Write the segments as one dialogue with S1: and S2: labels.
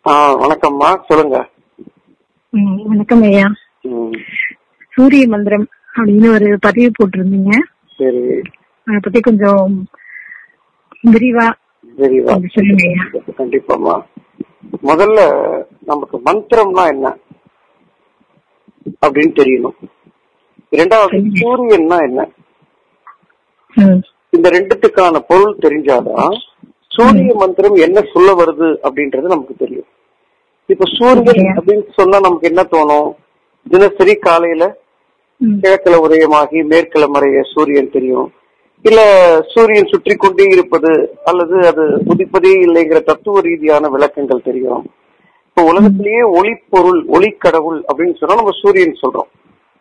S1: வணக்கம்மா, சொல்லுங்க.
S2: வணக்கம் ஐயா. சூரிய மந்திரம் அப்படின்னு ஒரு பதிவு போட்டிருந்தீங்க.
S1: சரி,
S2: அதை பத்தி கொஞ்சம் விரிவா சொல்லுங்க ஐயா.
S1: கண்டிப்பாமா. முதல்ல நமக்கு மந்திரம்னா என்ன அப்படின்னு தெரியணும். இரண்டாவது சூரியன்னா என்ன, இந்த ரெண்டுத்துக்கான பொருள் தெரிஞ்சாதான் சூரிய மந்திரம் என்ன சொல்ல வருது அப்படின்றது நமக்கு தெரியும். இப்ப சூரியன் அப்படின்னு சொன்னா நமக்கு என்ன தோணும்? தினசரி காலையில கிழக்குல உதயமாகி மேற்குல மறைய சூரியன் தெரியும், இல்ல சூரியன் சுற்றி கொண்டே இருப்பது அல்லது அது உதிப்பதே இல்லைங்கிற தத்துவ ரீதியான விளக்கங்கள் தெரியும். இப்ப உலகத்திலேயே ஒளிப்பொருள், ஒளிக்கடவுள் அப்படின்னு சொன்னா நம்ம சூரியன் சொல்றோம்.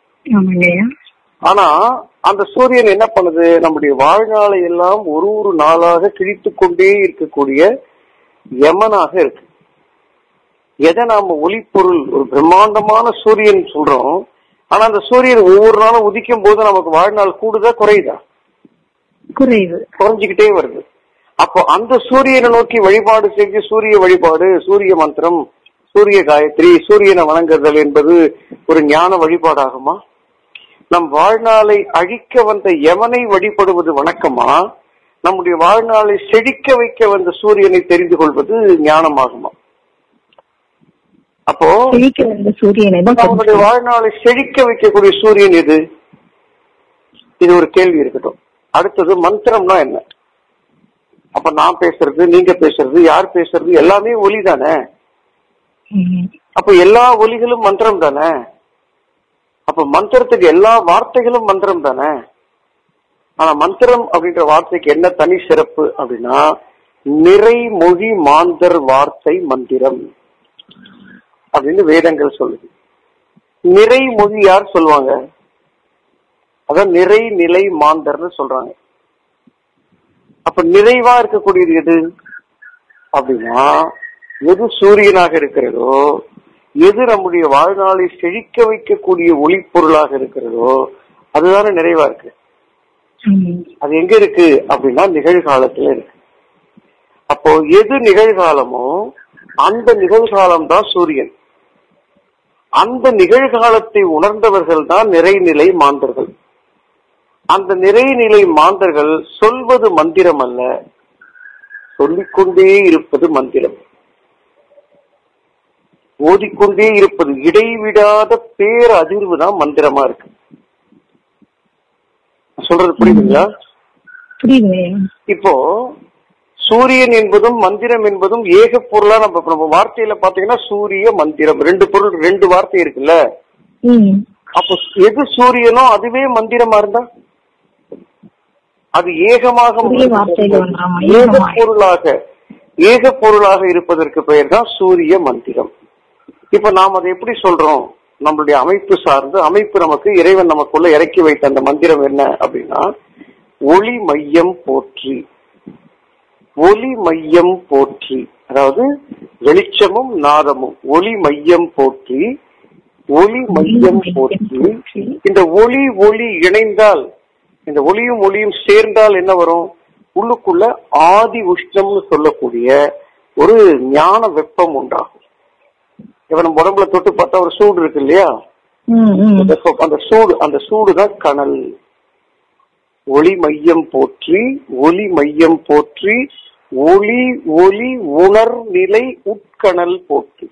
S1: ஆனா அந்த சூரியன் என்ன பண்ணுது? நம்முடைய வாழ்நாளை எல்லாம் ஒரு ஒரு நாளாக கிழித்து கொண்டே இருக்கக்கூடிய யமனாக இருக்கு. எதை நாம ஒளிப்பொருள், ஒரு பிரம்மாண்டமான சூரியன் சொல்றோம். ஆனா அந்த சூரியன் ஒவ்வொரு நாளும் உதிக்கும் போது நமக்கு வாழ்நாள் கூடுதா குறையுதா? குறைஞ்சுக்கிட்டே வருது. அப்போ அந்த சூரியனை நோக்கி வழிபாடு செஞ்சு சூரிய வழிபாடு, சூரிய மந்திரம், சூரிய காயத்ரி, சூரியனை வணங்குதல் என்பது ஒரு ஞான வழிபாடாகுமா? நம் வாழ்நாளை அழிக்க வந்த யமனை வழிபடுவது வணக்கமா? நம்முடைய வாழ்நாளை செழிக்க வைக்க வந்த சூரியனை தெரிந்து கொள்வது ஞானமாகுமா? அப்போ நம்முடைய வாழ்நாளை செழிக்க வைக்கக்கூடிய சூரியன் எது? இது ஒரு கேள்வி இருக்கட்டும். அடுத்தது மந்திரம்னா என்ன? அப்ப நான் பேசுறது, நீங்க பேசுறது, யார் பேசுறது எல்லாமே ஒலி தானே. அப்ப எல்லா ஒலிகளும் மந்திரம் தானே. அப்ப மந்திரத்துக்கு எல்லா வார்த்தைகளும் மந்திரம் தானே. ஆனா மந்திரம் அப்படின்ற வார்த்தைக்கு என்ன தனி சிறப்பு அப்படின்னா, நிறைமொழி மாந்தர் வார்த்தை மந்திரம் அப்படின்னு வேதங்கள் சொல்லுது. நிறைமொழி யார் சொல்லுவாங்க? அதான் நிறை நிலை மாந்தர்னு சொல்றாங்க. அப்ப நிறைவா இருக்கக்கூடியது எது அப்படின்னா, எது சூரியனாக இருக்கிறதோ, எது நம்முடைய வாழ்நாளை செழிக்க வைக்கக்கூடிய ஒளிப்பொருளாக இருக்கிறதோ அதுதானே நிறைவா இருக்கு. அது எங்க இருக்கு அப்படின்னா நிகழ்காலத்துல இருக்கு. அப்போ எது நிகழ்காலமோ அந்த நிகழ்காலம் தான் சூரியன். அந்த நிகழ்காலத்தை உணர்ந்தவர்கள் தான் நிறைநிலை மாந்தர்கள். அந்த நிறைநிலை மாந்தர்கள் சொல்வது மந்திரம் அல்ல, சொல்லிக்கொண்டே இருப்பது மந்திரம். ஓதிக்கொண்டே இருப்பது, இடைவிடாத பேர் அதிர்வு தான் மந்திரமா இருக்கு. சொல்றது புரியுதுங்களா? இப்போ சூரியன் என்பதும் மந்திரம் என்பதும் ஏக பொருளா நம்ம வார்த்தையில பாத்தீங்கன்னா சூரிய மந்திரம் ரெண்டு பொருள், ரெண்டு வார்த்தை இருக்குல்ல. அப்போ எது சூரியனோ அதுவே மந்திரமா இருந்தா அது ஏகமாக ஏக பொருளாக இருப்பதற்கு பெயர் தான் சூரிய மந்திரம். இப்ப நாம் அதை எப்படி சொல்றோம்? நம்மளுடைய அமைப்பு சார்ந்து, அமைப்பு நமக்கு இறைவன் நமக்குள்ள இறக்கி வைத்த அந்த மந்திரம் என்ன அப்படின்னா, ஒளி மையம் போற்றி. ஒளி மையம் போற்றி, அதாவது வெளிச்சமும் நாதமும். ஒளி மையம் போற்றி, ஒளி மையம் போற்றி. இந்த ஒளி ஒளி இணைந்தால், இந்த ஒளியும் ஒளியும் சேர்ந்தால் என்ன வரும்? உள்ளுக்குள்ள ஆதி உஷ்ணம்னு சொல்லக்கூடிய ஒரு ஞான வெப்பம் உண்டாகும். இப்ப நம்ம உடம்புல தொட்டு பார்த்தா ஒரு சூடு இருக்கு இல்லையா? அந்த சூடுதான் கனல். ஒளி மையம் போற்றி, ஒளி மையம் போற்றி, ஒளி ஒளி உணர் நிலை உட்கணல் போற்றி.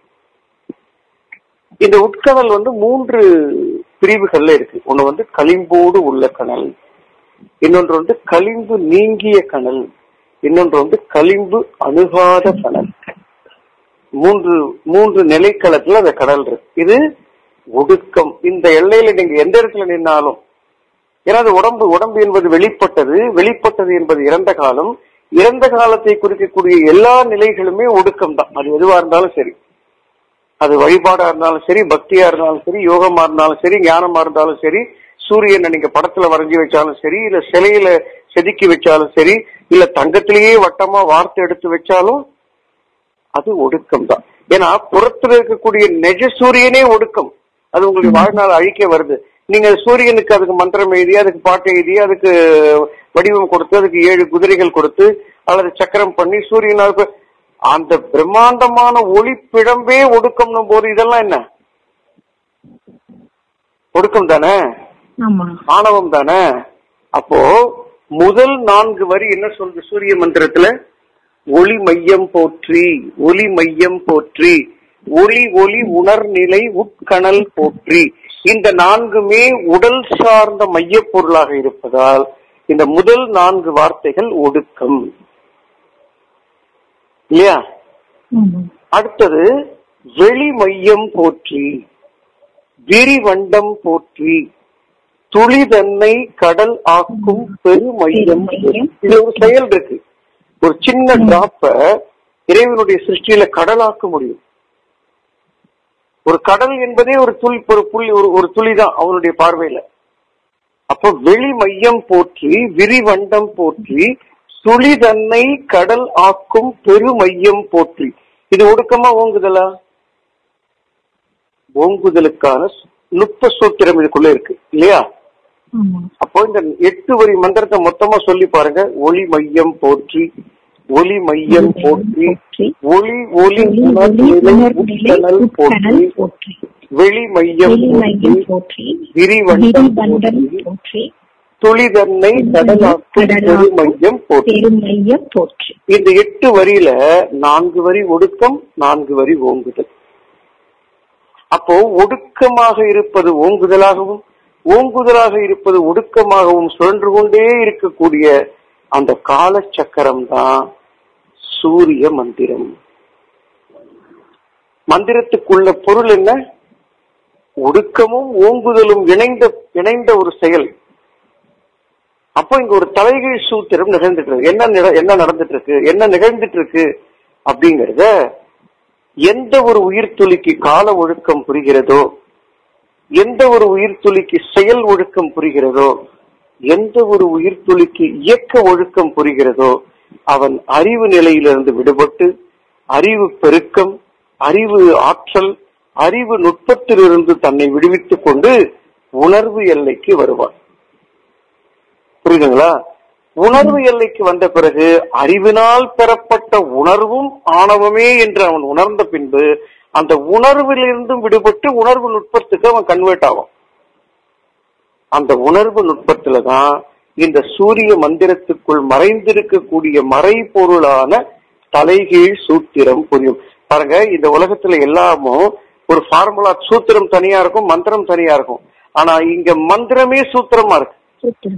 S1: இந்த உட்கணல் 3 பிரிவுகள்ல இருக்கு. ஒண்ணு களிம்போடு உள்ள கணல், இன்னொன்று களிம்பு நீங்கிய கணல், இன்னொன்று களிம்பு அணுகாத கணல். மூன்று நிலைக்களத்துல அந்த கடல் இருக்கு. இது ஒடுக்கம். இந்த எல்லையில நீங்க எந்த இடத்துல நின்னாலும், ஏன்னா உடம்பு என்பது வெளிப்பட்டது என்பது இறந்த காலம். இறந்த காலத்தை குறிக்கக்கூடிய எல்லா நிலைகளுமே ஒடுக்கம் தான். அது எதுவா இருந்தாலும் சரி, அது வழிபாடா இருந்தாலும் சரி, பக்தியா இருந்தாலும் சரி, யோகமா இருந்தாலும் சரி, ஞானமா இருந்தாலும் சரி, சூரியனை நீங்க படத்துல வரைஞ்சி வச்சாலும் சரி, இல்ல சிலையில செதுக்கி வச்சாலும் சரி, இல்ல தங்கத்திலேயே வட்டமா வார்த்தை எடுத்து வச்சாலும் அது ஒடுக்கம் தான். ஏன்னா புறத்துல இருக்கக்கூடிய நெஜ சூரியனே ஒடுக்கம். அது உங்களுக்கு வாழ்நாள் அழிக்க வருது. நீங்க சூரியனுக்கு அதுக்கு மந்திரம் எழுதி, அதுக்கு பாட்டு எழுதி, அதுக்கு வடிவம் கொடுத்து, அதுக்கு 7 குதிரைகள் கொடுத்து அல்லது சக்கரம் பண்ணி சூரியனாக அந்த பிரம்மாண்டமான ஒளி பிழம்பே ஒடுக்கம்னும் போது இதெல்லாம் என்ன ஒடுக்கம் தானே, ஆணவம் தானே. அப்போ முதல் 4 வரி என்ன சொல்றது சூரிய மந்திரத்துல? ஒளி மையம் போற்றி, ஒளி மையம் போற்றி, ஒளி ஒளி உணர்நிலை உட்கணல் போற்றி. இந்த 4மே உடல் சார்ந்த மைய பொருளாக இருப்பதால் இந்த முதல் 4 வார்த்தைகள் ஒடுக்கம் இல்லையா? அடுத்தது வெளி மையம் போற்றி, விரிவண்டம் போற்றி, துளிதன்னை கடல் ஆக்கும் பெருமையம். இது ஒரு செயல் இருக்கு. ஒரு சின்ன டிராப்ப இறைவனுடைய சிருஷ்டியில கடலாக்க முடியும். ஒரு கடல் என்பதே ஒரு துளி, ஒரு புள்ளி, ஒரு துளிதான் அவனுடைய பார்வையில. அப்போ வெளி மையம் போற்றி, விரிவண்டம் போற்றி, துளிதன்னை கடல் ஆக்கும் பெருமையம் போற்றி. இது ஒடுக்கமா ஓங்குதலா? ஓங்குதலுக்கான நுட்ப சூத்திரம் இதுக்குள்ள இருக்கு இல்லையா? அப்போ இந்த 8 வரி மந்திரத்தை மொத்தமா சொல்லி பாருங்க. ஒளி மையம் போற்றி, ஒளி மையம் போற்றி, ஒளி ஒளி உணர்நிலை போற்றி, வெளி மையம் போற்றி, விரிவண்டம் போற்றி, துளிதன்னை கடலாக்கும் பெருமையம் போற்றி. இந்த 8 வரியில 4 வரி ஒடுக்கம், 4 வரி ஓங்குதல். அப்போ ஒடுக்கமாக இருப்பது ஓங்குதலாகவும், ஓங்குதலாக இருப்பது ஒடுக்கமாகவும் சுழன்று கொண்டே இருக்கக்கூடிய அந்த கால சக்கரம் தான் சூரிய மந்திரம். மந்திரத்துக்குள்ள பொருள் என்ன? ஒடுக்கமும் ஓங்குதலும் இணைந்த ஒரு செயல். அப்போ இங்க ஒரு தலைகீழ் சூத்திரம் நிகழ்ந்துட்டு இருக்கு. என்ன நடந்துட்டு இருக்கு, என்ன நிகழ்ந்துட்டு இருக்கு அப்படிங்கறத எந்த ஒரு உயிர் துளிக்கு கால ஒழுக்கம் புரிகிறதோ, எந்த ஒரு உயிர் துளிக்கு செயல் ஒழுக்கம் புரிகிறதோ, எந்த ஒரு உயிர் துளிக்கு இயக்க ஒழுக்கம் புரிகிறதோ, அவன் அறிவு நிலையிலிருந்து விடுபட்டு அறிவு பெருக்கம், அறிவு ஆற்றல், அறிவு நுட்பத்திலிருந்து தன்னை விடுவித்துக் கொண்டு உணர்வு எல்லைக்கு வருவான். புரியுதுங்களா? உணர்வு எல்லைக்கு வந்த பிறகு அறிவினால் பெறப்பட்ட உணர்வும் ஆணவமே என்று அவன் உணர்ந்த பின்பு அந்த உணர்விலிருந்து விடுபட்டு உணர்வு நுட்பத்துக்கு அவன் கன்வெர்ட் ஆகும். அந்த உணர்வு நுட்பத்துலதான் இந்த சூரிய மந்திரத்துக்குள் மறைந்திருக்கக்கூடிய மறைபொருளான தலைகீழ் சூத்திரம் புரியும். பாருங்க, இந்த உலகத்துல எல்லாமும் ஒரு ஃபார்முலா, சூத்திரம் தனியா இருக்கும், மந்திரம் தனியா இருக்கும். ஆனா இங்க மந்திரமே சூத்திரமா இருக்கு.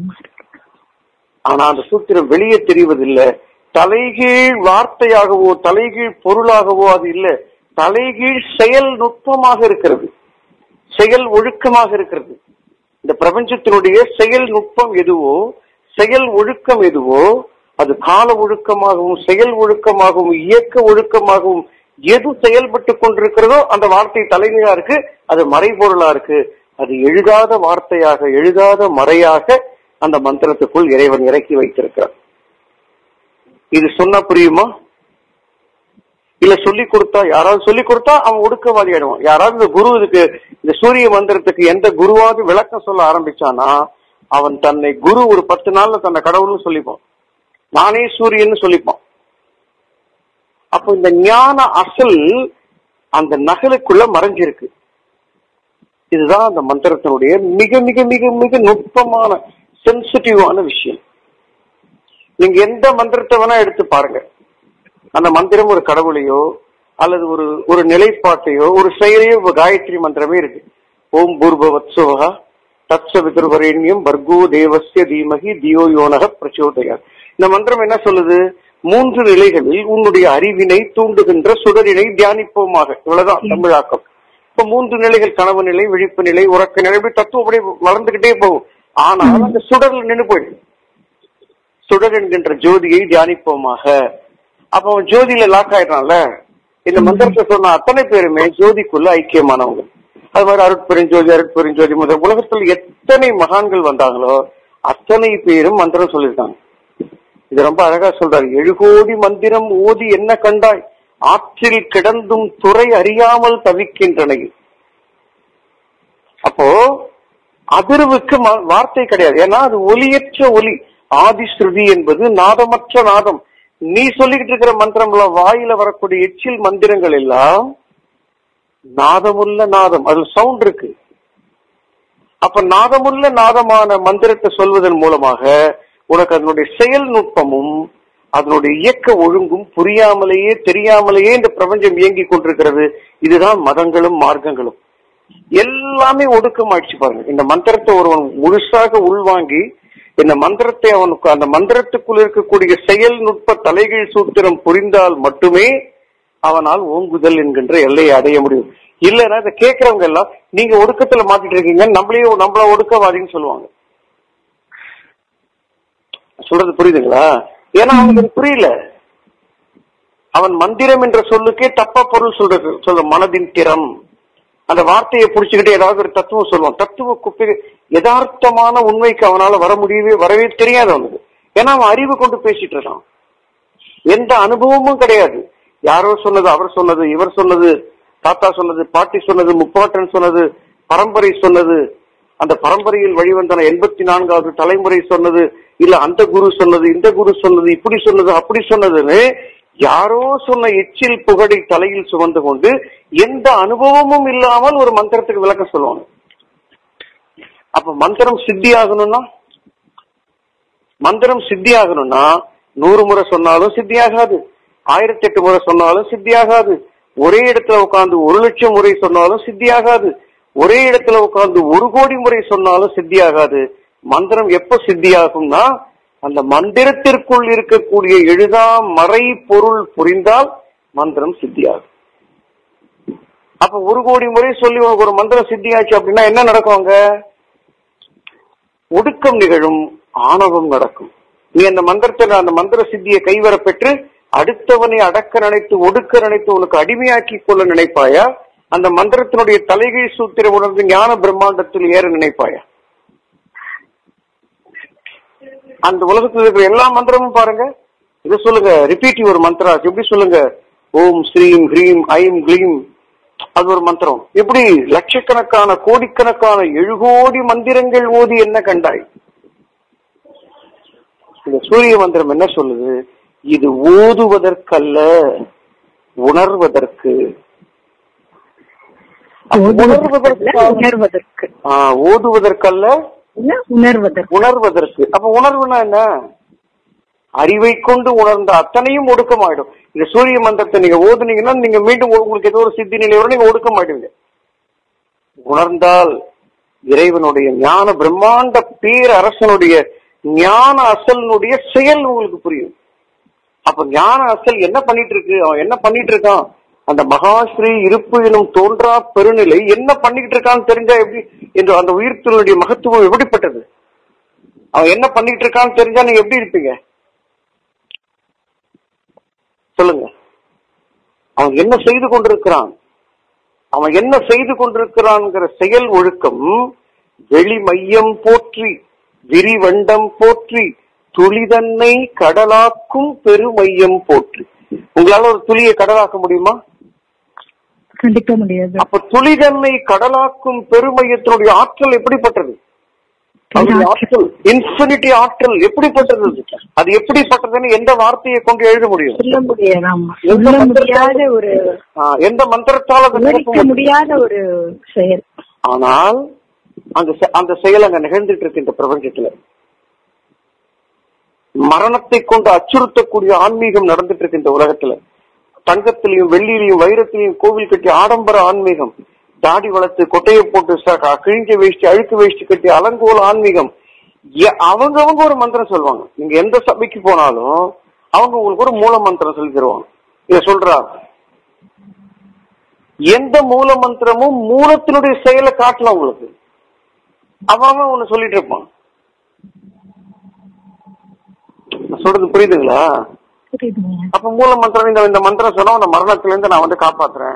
S1: ஆனா அந்த சூத்திரம் வெளியே தெரிவதில்லை. தலைகீழ் வார்த்தையாகவோ தலைகீழ் பொருளாகவோ அது இல்லை. தலைகீழ் செயல் நுட்பமாக இருக்கிறது, செயல் ஒழுக்கமாக இருக்கிறது. இந்த பிரபஞ்சத்தினுடைய செயல் நுட்பம் எதுவோ, செயல் ஒழுக்கம் எதுவோ, அது கால ஒழுக்கமாகவும் செயல் ஒழுக்கமாகவும் இயக்க ஒழுக்கமாகவும் எது செயல்பட்டு கொண்டிருக்கிறதோ அந்த வார்த்தை தலைமையா இருக்கு, அது மறைபொருளா இருக்கு. அது எழுதாத வார்த்தையாக, எழுதாத மறையாக அந்த மந்திரத்துக்குள் இறைவன் இறக்கி வைத்திருக்கிறார். இது சொன்னா புரியுமா? இல்ல சொல்லிக் கொடுத்தா, யாராவது சொல்லிக் கொடுத்தா அவன் ஒடுக்கவாதி ஆயிடுவான். யாராவது இந்த குரு, இதுக்கு இந்த சூரிய மந்திரத்துக்கு எந்த குருவாவது விளக்கம் சொல்ல ஆரம்பிச்சானா அவன் தன்னை குரு ஒரு 10 நாள்ல தன்னை கடவுள்னு சொல்லிப்பான், நானே சூரியன்னு சொல்லிப்பான். அப்போ இந்த ஞான அசல் அந்த நகலுக்குள்ள மறைஞ்சிருக்கு. இதுதான் அந்த மந்திரத்தினுடைய மிக மிக மிக மிக நுட்பமான சென்சிட்டிவான விஷயம். நீங்க எந்த மந்திரத்தை வேணா எடுத்து பாருங்க, அந்த மந்திரம் ஒரு கடவுளையோ அல்லது ஒரு நிலைப்பாட்டையோ ஒரு செயலையோ, காயத்ரி மந்திரமே இருக்கு. ஓம் பூர்பவத் சுவஹ தத்சவிதுர்வரேண்யம் பர்கோ தேவஸ்ய தீமஹி தியோ யோனஹ பிரச்சோதயாத். இந்த மந்திரம் என்ன சொல்லுது? 3 நிலைகளில் உன்னுடைய அறிவினை தூண்டுகின்ற சுடரினை தியானிப்போமாக. இவ்வளவுதான் தமிழாக்கம். இப்ப 3 நிலைகள், கனவு நிலை, விழிப்பு நிலை, உறக்க நிலை, தத்துவம் அப்படியே வளர்ந்துகிட்டே போகும். ஆனால் அந்த சுடர்ல நின்று போயிடும். சுடர் என்கின்ற ஜோதியை தியானிப்போமாக. அப்ப அவன் ஜோதியில லாக் ஆயிடுறான்ல. இந்த மந்திரத்தை சொன்ன அத்தனை பேருமே ஜோதிக்குள்ள ஐக்கியமானவங்க. அது மாதிரி அருட்பெருஞ்சோதி, அருட்பெருஞ்சோதி முதல் உலகத்தில் எத்தனை மகான்கள் வந்தாங்களோ அத்தனை பேரும் மந்திரம் சொல்லியிருக்காங்க. இது ரொம்ப அழகா சொல்றாரு. 7 கோடி மந்திரம் ஓதி என்ன கண்டாய், ஆற்றில் கிடந்தும் துறை அறியாமல் தவிக்கின்றன. அப்போ அதிர்வுக்கு வார்த்தை கிடையாது. ஏன்னா அது ஒலியற்ற ஒலி. ஆதிஸ்ருதி என்பது நாதமற்ற நாதம். நீ சொல்லிக்கிட்டு இருக்கிற மந்திரம்ல வாயில வரக்கூடிய எச்சில் மந்திரங்கள் எல்லாம் நாதமுள்ள நாதம், அதுல சவுண்ட் இருக்கு. அப்ப நாதமுள்ள நாதமான மந்திரத்தை சொல்வதன் மூலமாக உனக்கு அதனுடைய செயல் நுட்பமும் அதனுடைய இயக்க ஒழுங்கும் புரியாமலேயே தெரியாமலேயே இந்த பிரபஞ்சம் இயங்கி கொண்டிருக்கிறது. இதுதான் மதங்களும் மார்க்கங்களும் எல்லாமே ஒடுக்கமாயிடுச்சு பாருங்க. இந்த மந்திரத்தை ஒருவன் முழுசாக உள்வாங்கி இந்த மந்திரத்தை அவனுக்கு அந்த மந்திரத்துக்குள் இருக்கக்கூடிய செயல் நுட்ப தலைகீழ் சூத்திரம் புரிந்தால் மட்டுமே அவனால் ஓங்குதல் என்கின்ற எல்லையை அடைய முடியும். இல்லைன்னா இதை கேட்கறவங்க எல்லாம் நீங்க ஒடுக்கத்துல மாட்டிட்டு இருக்கீங்க, நம்மள ஒடுக்கவாதின்னு சொல்லுவாங்க. சொல்றது புரியுதுங்களா? ஏன்னா அவனுக்கு புரியல. அவன் மந்திரம் என்ற சொல்லுக்கே தப்பா பொருள் சொல்ற மனதின் திறம். அந்த வார்த்தையை புடிச்சுக்கிட்டு ஏதாவது ஒரு தத்துவம் சொல்லுவான். தத்துவ குப்பை யதார்த்தமான உண்மைக்கு அவனால வரவே தெரியாது அவனுக்கு. ஏன்னா அவன் அறிவு கொண்டு பேசிட்டு இருக்கான். எந்த அனுபவமும் கிடையாது. யாரோ சொன்னது, அவர் சொன்னது, இவர் சொன்னது, தாத்தா சொன்னது, பாட்டி சொன்னது, முப்பாட்டன் சொன்னது, பரம்பரை சொன்னது, அந்த பரம்பரையில் வழிவந்தன 84வது தலைமுறை சொன்னது, இல்ல அந்த குரு சொன்னது, இந்த குரு சொன்னது, இப்படி சொன்னது, அப்படி சொன்னதுன்னு யாரோ சொன்ன எச்சில் புகழை தலையில் சுமந்து கொண்டு எந்த அனுபவமும் இல்லாமல் ஒரு மந்திரத்துக்கு விளக்கம் சொல்லுவாங்க. அப்ப மந்திரம் சித்தி ஆகணும்னா 100 முறை சொன்னாலும் சித்தியாகாது, 1008 முறை சொன்னாலும் சித்தியாகாது, ஒரே இடத்துல உட்கார்ந்து 1,00,000 முறை சொன்னாலும் சித்தியாகாது, ஒரே இடத்துல உட்கார்ந்து 1,00,00,000 முறை சொன்னாலும் சித்தியாகாது. மந்திரம் எப்ப சித்தியாகும்னா அந்த மந்திரத்திற்குள் இருக்கக்கூடிய எழுதா மறை பொருள் புரிந்தால் மந்திரம் சித்தியாகும். அப்ப 1,00,00,000 முறை சொல்லி உனக்கு ஒரு மந்திரம் சித்தியாச்சு அப்படின்னா என்ன நடக்கும்? ஒடுக்கம் நிகழும், ஆணவம் நடக்கும். நீ அந்த மந்திர சித்தியை கைவர பெற்று அடுத்தவனை அடக்க நினைத்து ஒடுக்க நினைத்து உனக்கு அடிமையாக்கி கொள்ள நினைப்பாயா? அந்த மந்திரத்தினுடைய தலைகீழ் சூத்திரம் உணர்ந்து ஞான பிரம்மாண்டத்தில் ஏற நினைப்பாயா? அந்த உலகத்தில் இருக்கிற எல்லா மந்திரமும் பாருங்க, இதை சொல்லுங்க, ரிப்பீட்டிவ் ஒரு மந்திரா எப்படி சொல்லுங்க, ஓம் ஸ்ரீம் ஹ்ரீம் ஐம் க்ளீம், அது ஒரு மந்திரம். எப்படி லட்சக்கணக்கான கோடிக்கணக்கான 7 கோடி மந்திரங்கள் ஓதி என்ன கண்டாய்? இந்த சூரிய மந்திரம் என்ன சொல்லுது? இது ஓதுவதற்கல்ல, உணர்வதற்கு. ஓதுவதற்கல்ல, உணர்வதற்கு. அப்ப உணர்வுனா என்ன? அறிவை கொண்டு உணர்ந்த அத்தனையும் ஒடுக்கமாயிடும். இந்த சூரிய மந்திரத்தை நீங்க ஓதுனீங்கன்னா நீங்க மீண்டும் உங்களுக்கு ஏதோ ஒரு சித்தி நிலை வரும், நீங்க ஒடுக்கமாயிடுவீங்க. உணர்ந்தால் இறைவனுடைய ஞான பிரம்மாண்ட பேர் அரசனுடைய ஞான அசலினுடைய செயல் உங்களுக்கு புரியும். அப்ப ஞான அசல் என்ன பண்ணிட்டு இருக்கு, அவன் என்ன பண்ணிட்டு இருக்கான், அந்த மகாஸ்ரீ இருப்பு எனும் தோன்றா பெருநிலை என்ன பண்ணிக்கிட்டு இருக்கான்னு தெரிஞ்சா எப்படி என்று அந்த உயிர்த்தனுடைய மகத்துவம் எப்படிப்பட்டது, அவன் என்ன பண்ணிட்டு இருக்கான்னு தெரிஞ்சா நீங்க எப்படி இருப்பீங்க சொல்லுங்க? அவன் என்ன செய்து கொண்டிருக்கிறான், அவன் என்ன செய்து கொண்டிருக்கிறான்ங்கிற செயல் ஒழுக்கம் வெளி மையம் போற்றி விரிவண்டம் போற்றி துளிதன்னை கடலாக்கும் பெருமையம் போற்றி. உங்களால ஒரு துளியை கடலாக்க முடியுமா?
S2: கண்டிப்பா முடியாது. அப்ப
S1: துளிதன்னை கடலாக்கும் பெருமையத்தினுடைய ஆற்றல் எப்படிப்பட்டது? ஆற்றல், இன்ஃபினிட்டி ஆற்றல் எப்படிப்பட்டது? அது எப்படிப்பட்டதுன்னு எந்த வார்த்தையை கொண்டு எழுத முடியும்? எந்த மந்திரத்தால்
S2: முடியாத ஒரு செயல்.
S1: ஆனால் அந்த செயல் அங்க நிகழ்ந்துட்டு இருக்கு இந்த பிரபஞ்சத்துல. மரணத்தை கொண்டு அச்சுறுத்தக்கூடிய ஆன்மீகம் நடந்துட்டு இருக்கு இந்த உலகத்துல. தங்கத்திலையும் வெள்ளியிலையும் வைரத்திலையும் கோவில் கட்டி ஆடம்பர ஆன்மீகம், தாடி வளர்த்து கொட்டையை போட்டு கிழிஞ்ச வேஷ்டி அழுக்கு வேஷ்டி கட்டி அலங்கோல ஆன்மீகம். அவங்க ஒரு மந்திரம் சொல்லுவாங்க. நீங்க எந்த சபைக்கு போனாலும் அவங்க உங்களுக்கு ஒரு மூல மந்திரம் சொல்லி தருவாங்க. இத சொல்றா, எந்த மூல மந்திரமும் மூலத்தினுடைய செயலை காட்டலாம் உங்களுக்கு. அவன் ஒண்ணு சொல்லிட்டு இருப்பான். சொல்றது புரியுதுங்களா? அப்ப மூல மந்திரம் இந்த மந்திரம் சொன்னா அந்த மரணத்துல இருந்து நான் காப்பாத்துறேன்,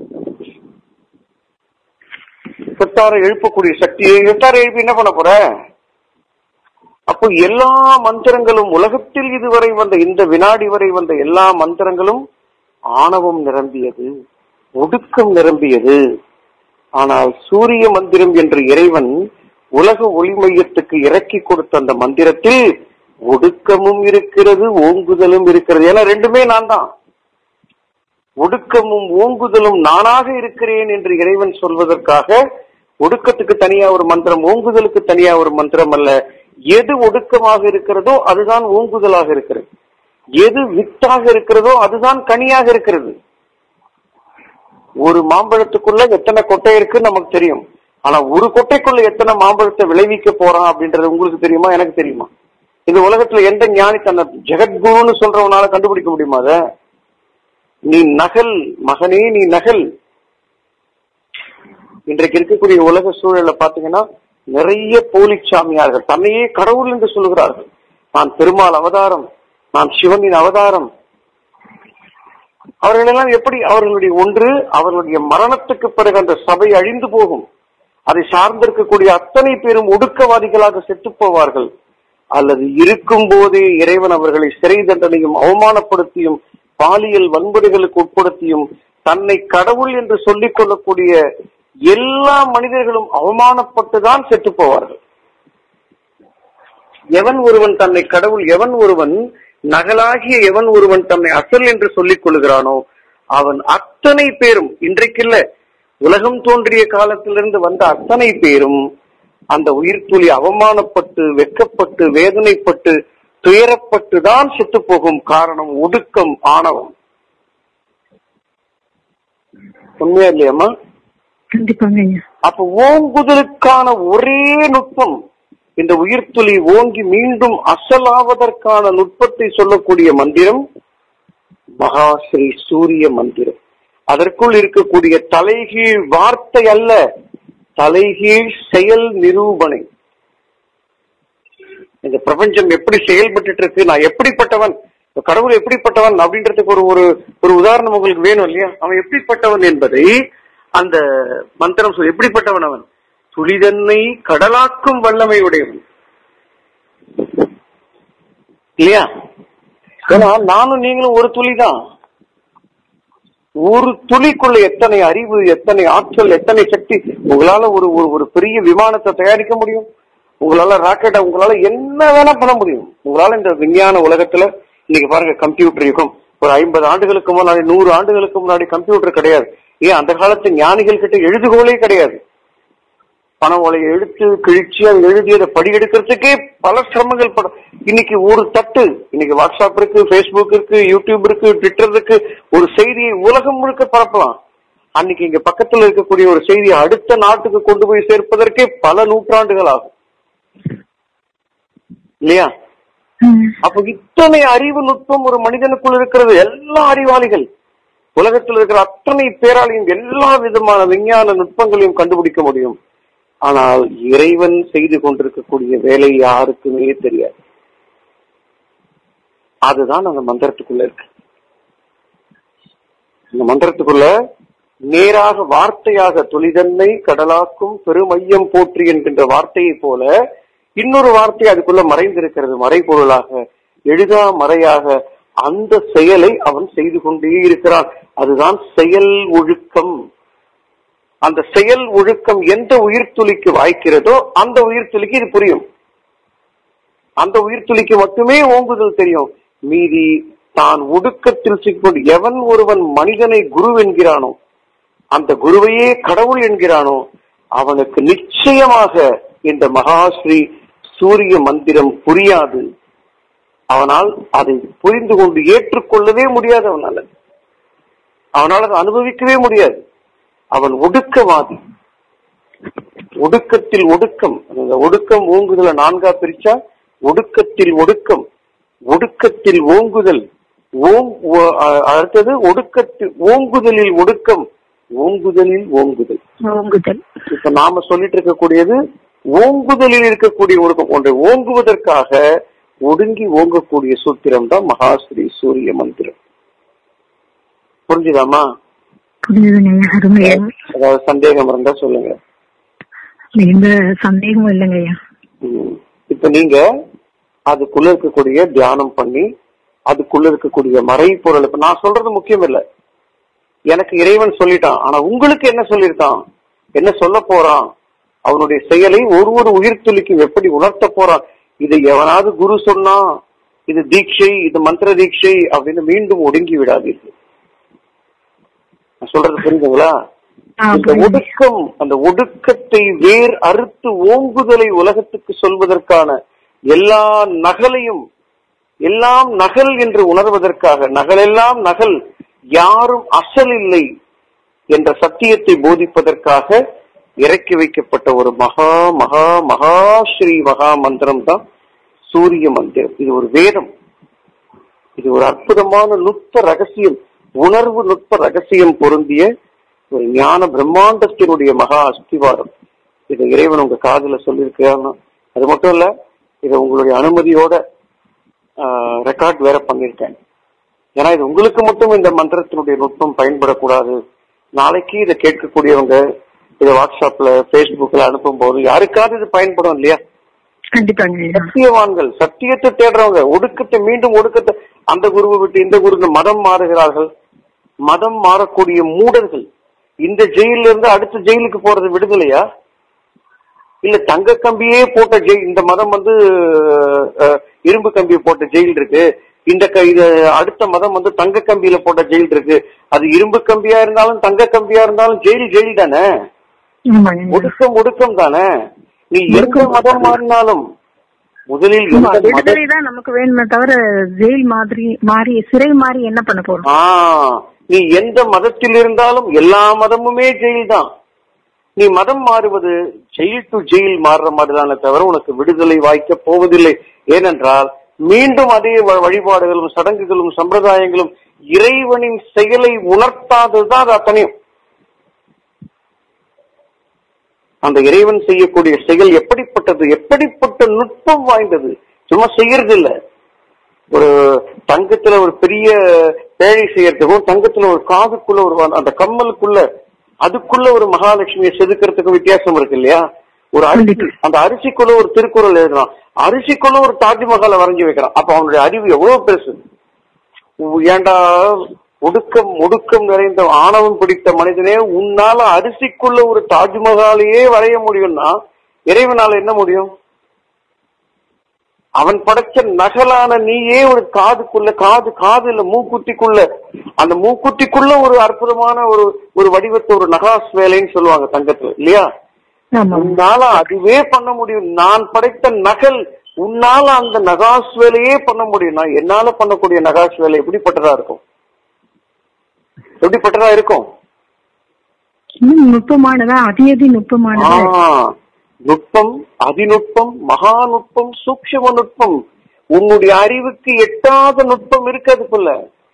S1: செத்தார எழுப்பக்கூடிய சக்தியை செத்தார எழுப்பி என்ன பண்ண போற? அப்போ எல்லா மந்திரங்களும் உலகத்தில் இதுவரை வந்த இந்த வினாடி வரை வந்த எல்லா மந்திரங்களும் ஆணவம் நிரம்பியது, ஒடுக்கம் நிரம்பியது. ஆனால் சூரிய மந்திரம் என்ற இறைவன் உலக ஒளி மையத்துக்கு இறக்கி கொடுத்த அந்த மந்திரத்தில் ஒடுக்கமும் இருக்கிறது, ஓங்குதலும் இருக்கிறது. ஏன்னா ரெண்டுமே நான் தான். ஒடுக்கமும் ஓங்குதலும் நானாக இருக்கிறேன் என்று இறைவன் சொல்வதற்காக ஒடுக்கத்துக்கு தனியா ஒரு மந்திரம், ஓங்குதலுக்கு தனியா ஒரு மந்திரம் அல்ல. எது ஒடுக்கமாக இருக்கிறதோ அதுதான் ஓங்குதலாக இருக்கிறது. எது வித்தாக இருக்கிறதோ அதுதான் கனியாக இருக்கிறது. ஒரு மாம்பழத்துக்குள்ள எத்தனை கொட்டை இருக்குன்னு நமக்கு தெரியும். ஆனா ஒரு கொட்டைக்குள்ள எத்தனை மாம்பழத்தை விளைவிக்க போறான் அப்படின்றது உங்களுக்கு தெரியுமா? எனக்கு தெரியுமா? இந்த உலகத்துல எந்த ஞானி தன்னை ஜெகத்குருன்னு சொல்றவனால கண்டுபிடிக்க முடியுமா? அத நீ நகல் மகனே, நீ நகல். இன்றைக்கு இருக்கக்கூடிய உலக சூழல பாத்தீங்கன்னா நிறைய போலிச்சாமியார்கள் தன்னையே கடவுள் என்று சொல்லுகிறார்கள். நான் பெருமாள் அவதாரம், நான் சிவனின் அவதாரம். அவர்களெல்லாம் எப்படி? அவர்களுடைய ஒன்று, அவர்களுடைய மரணத்துக்கு பிறகு அந்த சபை அழிந்து போகும். அதை சார்ந்திருக்கக்கூடிய அத்தனை பேரும் ஒடுக்கவாதிகளாக செத்து போவார்கள். அல்லது இருக்கும் போதே இறைவன் அவர்களை சிறை தண்டனையும் அவமானப்படுத்தியும் பாலியல் வன்முறைகளுக்கு உட்படுத்தியும் தன்னை கடவுள் என்று சொல்லிக் கொள்ளக்கூடிய எல்லா மனிதர்களும் அவமானப்பட்டுதான் செத்து போவார்கள். எவன் ஒருவன் தன்னை கடவுள், எவன் ஒருவன் நகலாகிய எவன் ஒருவன் தன்னை அசல் என்று சொல்லிக் கொள்கிறானோ அவன் அத்தனை பேரும், இன்றைக்கில்ல உலகம் தோன்றிய காலத்திலிருந்து வந்த அத்தனை பேரும் அந்த உயிர்த்துளி அவமானப்பட்டு, வெட்கப்பட்டு, வேதனைப்பட்டு, துயரப்பட்டு தான் செத்து போகும். காரணம் ஒடுக்கம், ஆணவம். உண்மையா இல்லையம்மா?
S2: கண்டிப்பாங்க.
S1: அப்ப ஓங்குதலுக்கான ஒரே நுட்பம், இந்த உயிர்த்துளி ஓங்கி மீண்டும் அசலாவதற்கான நுட்பத்தை சொல்லக்கூடிய மந்திரம் மகாஸ்ரீ சூரிய மந்திரம். அதற்குள் இருக்கக்கூடிய தலைகீழ் வார்த்தை அல்ல, தலைகீழ் செயல் நிரூபணை. இந்த பிரபஞ்சம் எப்படி செயல்பட்டு இருக்கு, நான் எப்படிப்பட்டவன், கடவுள் எப்படிப்பட்டவன் அப்படின்றதுக்கு ஒரு உதாரணம் உங்களுக்கு வேணும் இல்லையா? அவன் எப்படிப்பட்டவன் என்பதை அந்த மந்திரம் சொல்லி, எப்படிப்பட்டவன் அவன்? துளிதன்னை கடலாக்கும் வல்லமை உடையவன் இல்லையா? ஏன்னா நானும் நீங்களும் ஒரு துளிதான். ஒரு துளிக்குள்ள எத்தனை அறிவு, எத்தனை ஆற்றல், எத்தனை சக்தி. உங்களால ஒரு பெரிய விமானத்தை தயாரிக்க முடியும், உங்களால ராக்கெட்டை, உங்களால என்ன வேணா பண்ண முடியும். உங்களால இந்த விஞ்ஞான உலகத்துல இன்னைக்கு பாருங்க, கம்ப்யூட்டர் யுகம். ஒரு 50 ஆண்டுகளுக்கு முன்னாடி, 100 ஆண்டுகளுக்கு முன்னாடி கம்ப்யூட்டர் கிடையாது. ஏன்? அந்த காலத்து ஞானிகள் கிட்ட எழுதுகோலே கிடையாது. பண ஓலையை எடுத்து கிழிச்சு அதை எழுதி அதை படி எடுக்கிறதுக்கே பல சிரமங்கள் படும். இன்னைக்கு ஒரு தட்டு, இன்னைக்கு வாட்ஸ்அப் இருக்கு, பேஸ்புக் இருக்கு, யூடியூப் இருக்கு, ட்விட்டர் இருக்கு. ஒரு செய்தியை உலகம் முழுக்க பரப்பலாம். அன்னைக்கு இங்க பக்கத்துல இருக்கக்கூடிய ஒரு செய்தியை அடுத்த நாட்டுக்கு கொண்டு போய் சேர்ப்பதற்கே பல நூற்றாண்டுகள் ஆகும் இல்லையா? அப்ப இத்தனை அறிவு நுட்பம் ஒரு மனிதனுக்குள் இருக்கிறது. எல்லா அறிவாளிகள், உலகத்தில் இருக்கிற அத்தனை பேராலையும் எல்லா விதமான விஞ்ஞான நுட்பங்களையும் கண்டுபிடிக்க முடியும். ஆனால் இறைவன் செய்து கொண்டிருக்கக்கூடிய வேலை யாருக்குமே தெரியாது. அதுதான் அந்த மந்திரத்துக்குள்ள இருக்கு. இந்த மந்திரத்துக்குள்ள நேராக வார்த்தையாக துளிதன்னை கடலாக்கும் பெருமையம் போற்றி என்கின்ற வார்த்தையை போல இன்னொரு வார்த்தை அதுக்குள்ள மறைந்திருக்கிறது. மறைபொருளாக, எழுதா மறையாக அந்த செயலை அவன் செய்து கொண்டே இருக்கிறான். அதுதான் செயல் ஒழுக்கம். அந்த செயல் ஒழுக்கம் எந்த உயிர்த்துளிக்கு வாய்க்கிறதோ அந்த உயிர்த்துளிக்கு இது புரியும். அந்த உயிர்த்துளிக்கு மட்டுமே ஓங்குதல் தெரியும். மீதி தான் ஒடுக்கத்தில் சிக்கொண்டு எவன் ஒருவன் மனிதனை குரு என்கிறானோ, அந்த குருவையே கடவுள் என்கிறானோ, அவனுக்கு நிச்சயமாக இந்த மகாஸ்ரீ சூரிய மந்திரம் புரியாது. அவனால் அதை புரிந்து கொண்டு ஏற்றுக்கொள்ளவே முடியாது. அவனால் அதை அனுபவிக்கவே முடியாது. அவன் ஒடுக்கவாதி. ஒடுக்கத்தில் ஒடுக்கம். அந்த ஒடுக்கம் ஓங்குதல 4ஆ பிரிச்சா ஒடுக்கத்தில் ஒடுக்கம், ஒடுக்கத்தில் ஓங்குதல், அடுத்தது ஒடுக்கத்தில் ஓங்குதலில் ஒடுக்கம், ஓங்குதலில் ஓங்குதல். இப்ப நாம சொல்லிட்டு இருக்கக்கூடியது ஓங்குதலில் இருக்கக்கூடிய ஒடுக்கம். ஒன்றை ஓங்குவதற்காக ஒடுங்கி ஓங்கக்கூடிய சூத்திரம் தான் மகாஸ்ரீ சூரிய மந்திரம். புரிஞ்சுதாமா? ஏதாவது சந்தேகம் இருந்தா சொல்லுங்க.
S2: எந்த சந்தேகமும் இல்லைங்க.
S1: இப்ப நீங்க அதுக்குள்ள இருக்கக்கூடிய தியானம் பண்ணி அதுக்குள்ள இருக்கக்கூடிய மறைபொருள், இப்ப நான் சொல்றது முக்கியம் இல்ல, எனக்கு இறைவன் சொல்லிட்டான். ஆனா உங்களுக்கு என்ன சொல்லிருக்கான், என்ன சொல்ல போறான், அவனுடைய செயலை ஒரு உயிர்த்துளிக்கு எப்படி உணர்த்த போறான், இதை எவனாவது குரு சொன்னா இது தீட்சை, இது மந்திர தீட்சை அப்படின்னு மீண்டும் ஒடுங்கி விடாதீர்கள். நான் சொல்றது புரியுதுங்களா? இந்த ஒடுக்கம், அந்த ஒடுக்கத்தை வேர் அறுத்து ஓங்குதலை உலகத்துக்கு சொல்வதற்கான எல்லா நகலையும், எல்லாம் நகல் என்று உணர்வதற்காக, நகலெல்லாம் நகல், யாரும் அசல் இல்லை என்ற சத்தியத்தை போதிப்பதற்காக இறக்கி வைக்கப்பட்ட ஒரு மகா மகா மகா ஸ்ரீ மகா மந்திரம் தான் சூரிய மந்திரம். இது ஒரு வேதம். இது ஒரு அற்புதமான நுட்ப ரகசியம், உணர்வு நுட்ப ரகசியம் பொருந்திய ஒரு ஞான பிரம்மாண்டத்தினுடைய மகா அஸ்திவாரம். இதை இறைவன் உங்க காதுல சொல்லியிருக்காங்க. அது மட்டும் இல்ல, இதை உங்களுடைய அனுமதியோட ரெக்கார்ட் வேற பண்ணிருக்கேன். ஏன்னா இது உங்களுக்கு மட்டும் இந்த மந்திரத்தினுடைய நுட்பம் பயன்படக்கூடாது. நாளைக்கு இதை கேட்கக்கூடியவங்க இதை வாட்ஸ்அப்ல, பேஸ்புக்ல அனுப்பும் போது யாருக்காவது இது பயன்படும் இல்லையா? சத்தியவான்கள், சத்தியத்தை தேடுறவங்க, ஒடுக்கத்தை மீண்டும் ஒடுக்கத்தை, அந்த குருவை விட்டு இந்த குரு மதம் மாறுகிறார்கள். மதம் மாறக்கூடிய மூடர்கள் இந்த ஜெயில இருந்து அடுத்த ஜெயிலுக்கு போறது விடுதலையா? இல்ல தங்க கம்பியே போட்ட ஜெயில், இந்த மதம் இரும்பு கம்பியை போட்ட ஜெயில் இருக்கு, இந்த அடுத்த மதம் தங்க கம்பியில போட்ட ஜெயில் இருக்கு. அது இரும்பு கம்பியா இருந்தாலும் தங்க கம்பியா இருந்தாலும் ஜெயில் ஜெயில் தானே, ஒடுக்கம் ஒடுக்கம் தானே. நீ எந்த மதம் மாறினாலும் முதலில்
S2: விடுதலை தான் நமக்கு வேணுமே தவிர ஜெயில் மாதிரி மாறி சிறை மாறி என்ன பண்ண போறோம்?
S1: நீ எந்த மதத்தில் இருந்தாலும் எல்லா மதமுமே ஜெயில் தான். நீ மதம் மாறுவது ஜெயில் டு ஜெயில் மாறுற மாதிரிதானே தவிர உனக்கு விடுதலை வாய்க்க போவதில்லை. ஏனென்றால் மீண்டும் அதே வழிபாடுகளும் சடங்குகளும் சம்பிரதாயங்களும் இறைவனின் செயலை உணர்த்தாததுதான் அது அத்தனையும். அந்த இறைவன் செய்யக்கூடிய செயல் எப்படிப்பட்டது, எப்படிப்பட்ட நுட்பம் வாய்ந்தது. சும்மா செய்யறது இல்ல. ஒரு தங்கத்துல ஒரு பெரிய பேழை செய்யறதுக்கும், தங்கத்துல ஒரு காதுக்குள்ள ஒரு அந்த கம்மலுக்குள்ள அதுக்குள்ள ஒரு மகாலட்சுமியை செதுக்கிறதுக்கும் வித்தியாசம் இருக்கு இல்லையா? ஒரு அரிசி, அந்த அரிசிக்குள்ள ஒரு திருக்குறள் எழுதுறான், அரிசிக்குள்ள ஒரு தாஜ்மஹாலை வரைஞ்சி வைக்கிறான். அப்ப அவனுடைய அறிவு எவ்வளவு பெருசு. ஏண்டா ஒடுக்கம் ஒடுக்கம் நிறைந்த ஆணவம் பிடித்த மனிதனே, உன்னால அரிசிக்குள்ள ஒரு தாஜ்மஹாலையே வரைய முடியும்னா இறைவனால என்ன முடியும்? அவன் படைச்ச நகலான நீயே ஒரு காதுக்குள்ள, காது இல்ல மூக்குத்திக்குள்ள, அந்த மூக்குத்திக்குள்ள ஒரு அற்புதமான ஒரு வடிவத்தை, ஒரு நகாஸ் வேலைன்னு சொல்லுவாங்க தங்கத்துல இல்லையா? உன்னால அதுவே பண்ண முடியும். நான் படைத்த நகல், உன்னால அந்த நகாஸ் வேலையே பண்ண முடியும். நான் என்னால பண்ணக்கூடிய நகாஸ் வேலை எப்படிப்பட்டதா இருக்கும்? எப்படிப்பட்டதா இருக்கும்?
S2: நுட்பமானதா, அதி நுட்பமானதா.
S1: நுட்பம், அதிநுட்பம், மகா நுட்பம், சூக்ஷ்ம நுட்பம், உன்னுடைய அறிவுக்கு எட்டாத நுட்பம் இருக்கு அதுக்குள்ள.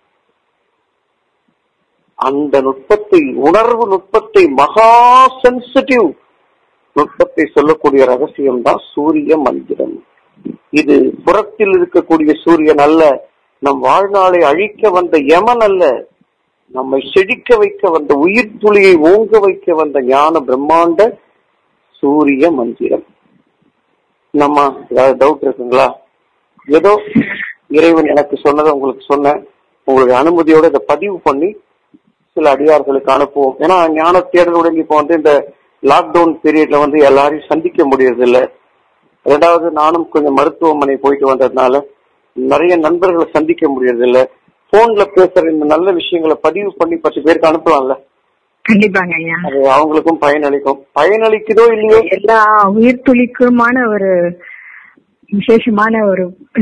S1: அந்த நுட்பத்தை, உணர்வு நுட்பத்தை, மகா சென்சிட்டிவ் நுட்பத்தை சொல்லக்கூடிய ரகசியம் தான் சூரிய மந்திரம். இது புறத்தில் இருக்கக்கூடிய சூரியன் அல்ல, நம் வாழ்நாளை அழிக்க வந்த யமன் அல்ல, நம்மை செழிக்க வைக்க வந்த, உயிர் துளியை ஓங்க வைக்க வந்த ஞான பிரம்மாண்ட சூரிய மந்திரம். நம்ம ஏதாவது டவுட் இருக்குங்களா? ஏதோ இறைவன் எனக்கு சொன்னதை உங்களுக்கு சொன்னேன். உங்களுடைய அனுமதியோட இதை பதிவு பண்ணி சில அடியார்களுக்கு அனுப்புவோம். ஏன்னா ஞான தேடலுடன் இப்போ இந்த லாக்டவுன் பீரியட்ல எல்லாரையும் சந்திக்க முடியறது இல்லை. ரெண்டாவது, நானும் கொஞ்சம் மருத்துவமனை போயிட்டு வந்ததுனால நிறைய நண்பர்களை சந்திக்க முடியறது இல்லை. போன்ல பேசுற இந்த நல்ல விஷயங்களை பதிவு பண்ணி 10 பேருக்கு அனுப்பலாம்ல.
S2: கண்டிப்பாங்க ஐயா. அது
S1: அவங்களுக்கும் பயனளிக்கும். பயனளிக்குதோ இல்லையோ,
S2: எல்லா உயிர் துளிக்குமான ஒரு விசேஷமான ஒரு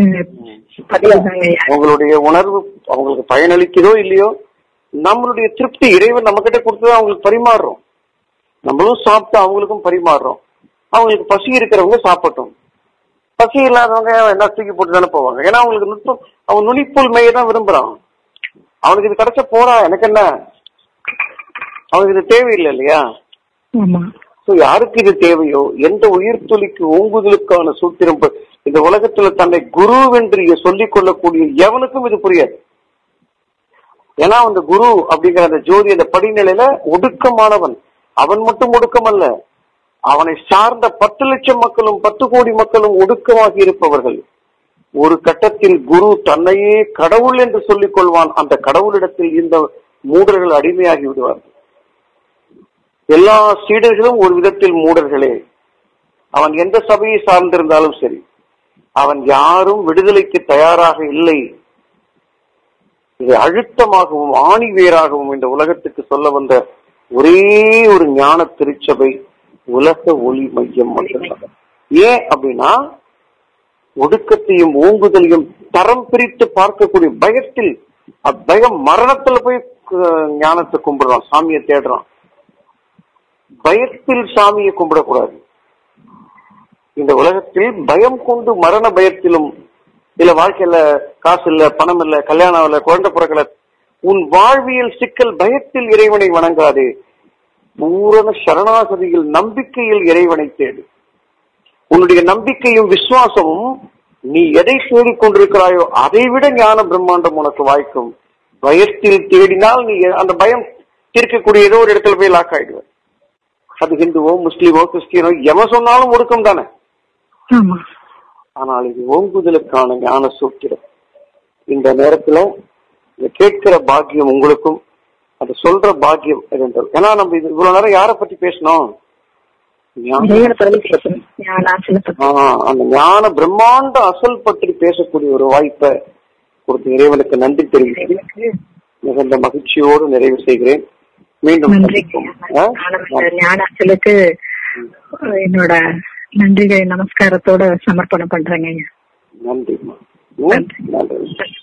S1: உங்களுடைய உணர்வு அவங்களுக்கு பயனளிக்குதோ இல்லையோ, நம்மளுடைய திருப்தி இறைவன் நம்ம கிட்ட கொடுத்துதான் அவங்களுக்கு பரிமாறுறோம். நம்மளும் சாப்பிட்டு அவங்களுக்கும் பரிமாறுறோம். அவங்களுக்கு பசி இருக்கிறவங்க சாப்பிட்டோம், பசி இல்லாதவங்க என்ன தூக்கி போட்டு தானே போவாங்க. ஏன்னா அவங்களுக்கு நுட்பம், அவன் நுனிப்புல் மைய தான் விரும்புறான். அவனுக்கு இது கிடைச்ச போறா, எனக்கு என்ன, அவனுக்கு இது தேவையில்லை இல்லையா? யாருக்கு இது தேவையோ, எந்த உயிர் துளிக்கு ஓங்குதலுக்கான சூத்திரம் இந்த உலகத்துல தன்னை குரு என்று சொல்லிக் கொள்ளக்கூடிய எவனுக்கும் இது புரியாது. ஏன்னா அந்த குரு அப்படிங்கிற அந்த ஜோதி, அந்த படிநிலையில ஒடுக்கமானவன். அவன் மட்டும் ஒடுக்கம் அல்ல, அவனை சார்ந்த 10 லட்சம் மக்களும் 10 கோடி மக்களும் ஒடுக்கமாகி இருப்பவர்கள். ஒரு கட்டத்தில் குரு தன்னையே கடவுள் என்று சொல்லிக் கொள்வான். அந்த கடவுளிடத்தில் இந்த மூடர்கள் அடிமையாகி விடுவார்கள். எல்லா சீடர்களும் ஒரு விதத்தில் மூடர்களே. அவன் எந்த சபையை சார்ந்திருந்தாலும் சரி, அவன் யாரும் விடுதலைக்கு தயாராக இல்லை. இதை அழுத்தமாகவும் ஆணிவேராகவும் இந்த உலகத்துக்கு சொல்ல வந்த ஒரே ஒரு ஞான திருச்சபை உலக ஒளி மையம் மட்டும்தான். ஏன் அப்படின்னா ஒடுக்கத்தையும் ஓங்குதலையும் தரம் பிரித்து பார்க்கக்கூடிய பயத்தில், பயம் மரணத்துல போய் ஞானத்தை கும்பிடுறான், சாமியை தேடுறான். பயத்தில் சாமியை கும்பிடக்கூடாது. இந்த உலகத்தில் பயம் கொண்டு மரண பயத்திலும், இல்ல வாழ்க்கையில காசு இல்ல, பணம் இல்ல, கல்யாணம் இல்ல, குழந்தை பிறக்கல, உன் வாழ்வியல் சிக்கல் பயத்தில் இறைவனை வணங்காதே. பூரண சரணாகதியில் நம்பிக்கையில் இறைவனை தேடு. உன்னுடைய நம்பிக்கையும் விசுவாசமும் நீ எதை தேடிக் கொண்டிருக்கிறாயோ அதை விட ஞான பிரம்மாண்டம் உனக்கு வாய்க்கும். பயத்தில் தேடினால் நீ அந்த பயம் தீர்க்கக்கூடிய ஏதோ ஒரு இடத்துல போய் லாக் ஆயிடுவ. அது ஹிந்துவோ முஸ்லீமோ கிறிஸ்டியனோ எவன் சொன்னாலும் ஒடுக்கம் தானே. ஆனால் இது ஓங்குதலுக்கான ஞான சூத்திரம். இந்த நேரத்துல இதை கேட்கிற பாக்கியம் உங்களுக்கும், அது சொல்ற பாக்கியம் இருந்தது. ஏன்னா நம்ம இது இவ்வளவு நேரம் யாரை பத்தி பேசணும்? அந்த ஞான பிரம்மாண்ட அசல் பற்றி பேசக்கூடிய ஒரு வாய்ப்பை கொடுத்த இறைவனுக்கு நன்றி தெரிவிக்கிறேன். மிகுந்த மகிழ்ச்சியோடு நிறைவு செய்கிறேன். மீண்டும்
S2: ஞான அசலுக்கு என்னோட நன்றிகளை நமஸ்காரத்தோட சமர்ப்பணம் பண்றேங்க.
S1: நன்றி.